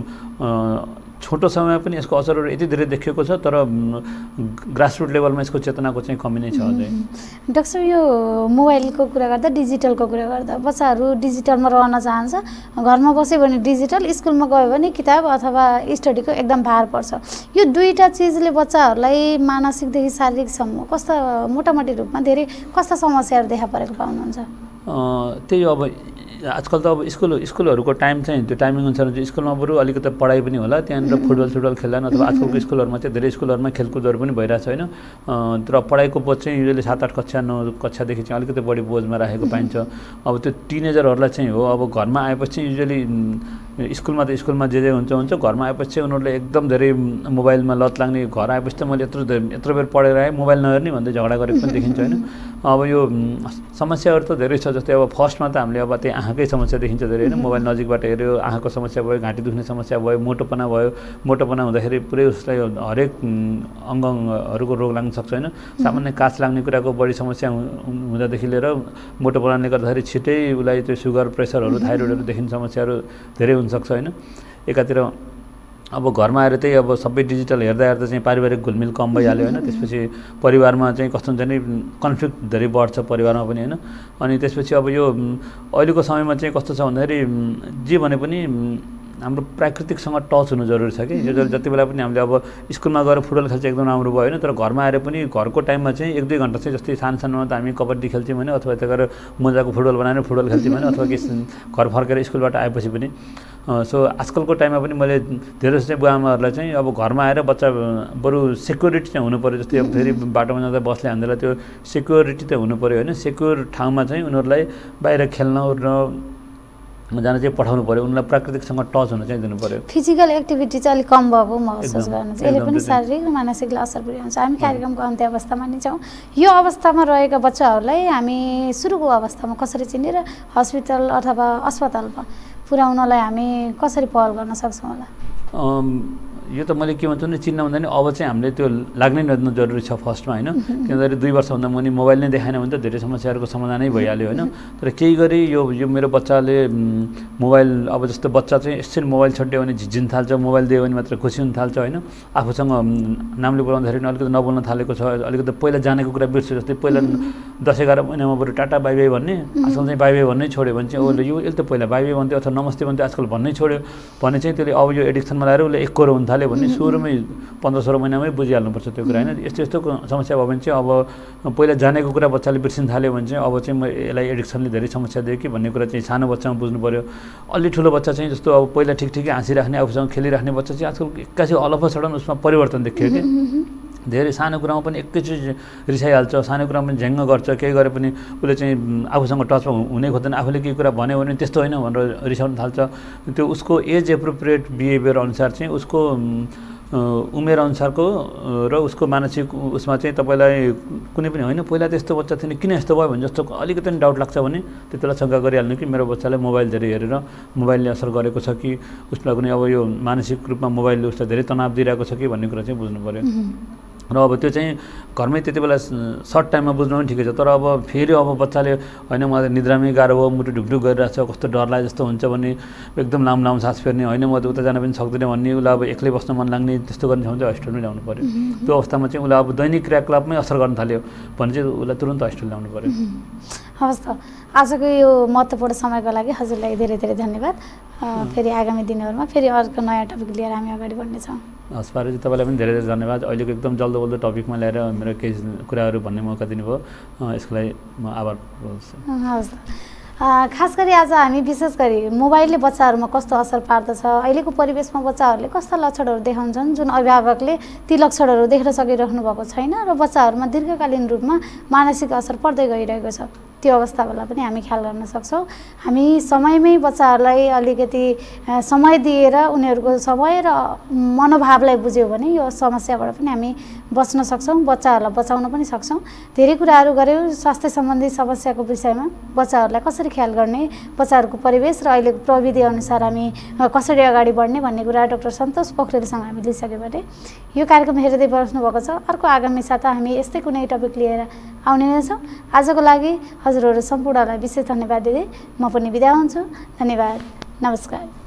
Speaker 2: छोटो समयमा पनि यसको असरहरू यति धेरै देखिएको छ, तर ग्रासरुट लेभलमा यसको चेतनाको चाहिँ कमी नै छ अझै।
Speaker 1: डाक्टर साहब, यो मोबाइलको कुरा गर्दा डिजिटलको कुरा गर्दा बच्चाहरू डिजिटलमा रहन चाहन्छ, घरमा बस्यो भने डिजिटल, स्कुलमा गयो भने किताब अथवा स्टडीको एकदम भार पर्छ। यो दुईवटा चिजले बच्चाहरूलाई मानसिकदेखि शारीरिकसम्म कस्ता मोटामोटी रूपमा धेरै कस्ता समस्याहरू देखा परेको पाउनुहुन्छ?
Speaker 2: त्यही अब आजकल त अब स्कुल स्कुलहरूको टाइम चाहिँ त्यो टाइमिङ अनुसार चाहिँ स्कुलमा बरु अलिकति पढाइ पनि होला, त्यहाँनिर फुटबल सुटबल खेल्दा अथवा आजकलको स्कुलहरूमा चाहिँ धेरै स्कुलहरूमा खेलकुदहरू पनि भइरहेछ होइन। तर पढाइको बोझ चाहिँ युजली सात आठ कक्षा नौ कक्षादेखि चाहिँ अलिकति बढी बोझमा राखेको पाइन्छ। अब त्यो टिनेजरहरूलाई चाहिँ हो, अब घरमा आएपछि युजली स्कुलमा त स्कुलमा जे जे हुन्छ हुन्छ, घरमा आएपछि उनीहरूले एकदम धेरै मोबाइलमा लत लाग्ने, घर आएपछि त मैले यत्रो यत्रो बेर पढेर आएँ मोबाइल नहेर्ने भन्दै झगडा गरेको पनि देखिन्छ होइन। अब यो समस्याहरू त धेरै छ, जस्तै अब फर्स्टमा त हामीले अब त्यही आँखाकै समस्या देखिन्छ धेरै होइन, मोबाइल नजिकबाट हेऱ्यो आँखाको समस्या भयो, घाँटी दुख्ने समस्या भयो, मोटोपना भयो, मोटोपना हुँदाखेरि पुरै उसलाई हरेक अङ्गहरूको रोग लाग्न सक्छ होइन। सामान्य काच लाग्ने कुराको बढी समस्या हुँदादेखि लिएर मोटोपनाले गर्दाखेरि छिटै उसलाई त्यो सुगर प्रेसरहरू थाइरोइडहरू देखिने समस्याहरू धेरै हुनसक्छ होइन। एकातिर अब घरमा आएर त्यही अब सबै डिजिटल हेर्दा हेर्दा चाहिँ पारिवारिक घुलमिल कम भइहाल्यो होइन। त्यसपछि परिवारमा चाहिँ कस्तो हुन्छ भने कन्फ्लिक्ट धेरै बढ्छ परिवारमा पनि होइन। अनि त्यसपछि अब यो अहिलेको समयमा चाहिँ कस्तो छ भन्दाखेरि जे भने पनि हाम्रो प्राकृतिकसँग टच हुनु जरुरी छ कि। यो जति बेला पनि हामीले अब स्कुलमा गएर फुटबल खेल्छ एकदम राम्रो भयो होइन, तर घरमा आएर पनि घरको टाइममा चाहिँ एक दुई घन्टा चाहिँ जस्तै सानो सानोमा त हामी कबड्डी खेल्थ्यौँ होइन, अथवा यता गएर मजाको फुटबल बनाएर फुटबल खेल्थ्यौँ होइन, अथवा कि घर फर्केर स्कुलबाट आएपछि पनि। सो आजकलको टाइममा पनि मैले धेरै जस्तो चाहिँ बुवाआमाहरूलाई चाहिँ अब घरमा आएर बच्चा बरु सेक्युरिटी चाहिँ हुनु पऱ्यो, जस्तै अब फेरि बाटोमा जाँदा बसले हान्दैलाई त्यो सेक्युरिटी त हुनु पऱ्यो होइन। सेक्युर ठाउँमा चाहिँ उनीहरूलाई बाहिर खेल्न र जान चाहिँ पठाउनु पऱ्यो, उनीहरूलाई प्राकृतिकसँग टच हुन चाहिँ दिनु पऱ्यो।
Speaker 1: फिजिकल एक्टिभिटी चाहिँ अलिक कम भएको महसुस गर्नु चाहिँ यसले पनि शारीरिक र मानसिकलाई असर पुर्याउँछ। हामी कार्यक्रमको अन्त्य अवस्थामा नै छौँ। यो अवस्थामा रहेका बच्चाहरूलाई हामी सुरुको अवस्थामा कसरी चिनेर हस्पिटल अथवा अस्पतालमा पुर्याउनलाई हामी कसरी पहल गर्न सक्छौँ होला?
Speaker 2: यो त मैले के भन्छु भने चिन्न भन्दा नि अब चाहिँ हामीले त्यो लाग्नै नदिनु जरुरी छ फर्स्टमा होइन किनभने दुई वर्षभन्दा मुनि मोबाइल नै देखाएन भने त धेरै समस्याहरूको समाधानै भइहाल्यो होइन तर केही गरी यो यो मेरो बच्चाले मोबाइल अब जस्तो बच्चा चाहिँ यसरी मोबाइल छड्यो भने झिझिन थाल्छ मोबाइल दियो भने मात्र खुसी हुन थाल्छ होइन आफूसँग नामले बोलाउँदाखेरि पनि अलिकति नबोल्न थालेको छ अलिकति पहिला जानेको कुरा बिर्स्यो जस्तै पहिला दस एघार महिनामा बरु टाटा बाई बाई भन्ने आजकल चाहिँ बाई बाई भन्नै छोड्यो भने चाहिँ उसले यो यसले त पहिला बाई बाई भन्थ्यो अथवा नमस्ते भन्थ्यो आजकल भन्नै छोड्यो भने चाहिँ त्यसले अब यो एडिक्सनमा लगाएर उसले एक करोड हुन थाल्यो भने सुरुमै पन्ध्र सोह्र महिनामै बुझिहाल्नुपर्छ त्यो कुरा होइन यस्तो यस्तो समस्या भयो भने चाहिँ अब पहिला जानेको कुरा बच्चाले बिर्सिन थाल्यो भने चाहिँ अब चाहिँ म यसलाई एडिक्सनले धेरै समस्या दियो कि भन्ने कुरा चाहिँ सानो बच्चामा बुझ्नु पऱ्यो अलि ठुलो बच्चा चाहिँ जस्तो अब पहिला ठिक ठिकै हाँसिराख्ने आफूसँग खेलिराख्ने बच्चा चाहिँ आजकल एक्कासी अलफ सडन उसमा परिवर्तन देखियो कि धेरै सानो कुरामा पनि एकैचोटि रिसाइहाल्छ सानो कुरामा पनि झ्याङ्ग गर्छ केही गरे पनि उसले चाहिँ आफूसँग टचमा हुनै खोज्दैन आफूले केही कुरा भन्यो भने त्यस्तो होइन भनेर रिसाउन थाल्छ त्यो उसको एज एप्रोप्रिएट बिहेभियर अनुसार चाहिँ उसको उमेर अनुसारको र उसको मानसिक उसमा चाहिँ तपाईँलाई कुनै पनि होइन पहिला त्यस्तो बच्चा थिएन किन यस्तो भयो भने जस्तो अलिकति पनि डाउट लाग्छ भने त्यति बेला शङ्का गरिहाल्नु कि मेरो बच्चाले मोबाइल धेरै हेरेर मोबाइलले असर गरेको छ कि उसलाई कुनै अब यो मानसिक रूपमा मोबाइलले उसलाई धेरै तनाव दिइरहेको छ कि भन्ने कुरा चाहिँ बुझ्नु पऱ्यो र अब त्यो चाहिँ घरमै त्यति बेला सर्ट टाइममा बुझ्नु पनि ठिकै छ तर अब फेरि अब बच्चाले होइन मलाई निद्रामै गाह्रो भयो मुटु ढुकढुक गरिरहेको छ कस्तो डर लागे जस्तो हुन्छ भने एकदम लामो लामो सास फेर्ने होइन म त उता जान पनि सक्दिनँ भन्ने उसलाई अब एक्लै बस्न मन लाग्ने त्यस्तो गर्ने ठाउँ चाहिँ हस्पिटलमै ल्याउनु पऱ्यो त्यो अवस्थामा चाहिँ उसलाई अब दैनिक क्रियाकलापमै असर गर्न थाल्यो भने चाहिँ उसलाई तुरन्त हस्पिटल ल्याउनु पऱ्यो
Speaker 1: हवस् त आजको यो महत्त्वपूर्ण समयको लागि हजुरलाई धेरै धेरै धन्यवाद फेरि आगामी दिनहरूमा फेरि अर्को नयाँ टपिक लिएर हामी अगाडि बढ्नेछौँ
Speaker 2: हस् पारेजी तपाईँलाई पनि धेरै धेरै धन्यवाद अहिलेको एकदम जल्दो बल्दो टपिकमा ल्याएर मेरो केही कुराहरू भन्ने मौका दिनुभयो यसको लागि म आभार गर्छु
Speaker 1: हवस् खास गरी आज हामी विशेष गरी मोबाइलले बच्चाहरूमा कस्तो असर पार्दछ अहिलेको परिवेशमा बच्चाहरूले कस्ता लक्षणहरू देखाउँछन् जुन अभिभावकले ती लक्षणहरू देख्न सकिरहनु भएको छैन र बच्चाहरूमा दीर्घकालीन रूपमा मानसिक असर पर्दै गइरहेको छ त्यो अवस्थालाई पनि हामी ख्याल गर्न सक्छौँ हामी समयमै बच्चाहरूलाई अलिकति समय दिएर उनीहरूको समय र मनोभावलाई बुझ्यो भने यो समस्याबाट पनि हामी बच्न सक्छौँ बच्चाहरूलाई बचाउन पनि सक्छौँ धेरै कुराहरू गऱ्यौँ स्वास्थ्य सम्बन्धी समस्याको विषयमा बच्चाहरूलाई कसरी ख्याल गर्ने बच्चाहरूको परिवेश र अहिलेको प्रविधि अनुसार हामी कसरी अगाडि बढ्ने भन्ने कुरा डाक्टर सन्तोष पोखरेलसँग हामी लिइसक्यौँ भने यो कार्यक्रम हेर्दै बस्नु भएको छ अर्को आगामी साता हामी यस्तै कुनै टपिक लिएर आउने नै छौँ आजको लागि हजुरहरू सम्पूर्णलाई विशेष धन्यवाद दिँदै म पनि बिदा हुन्छु धन्यवाद नमस्कार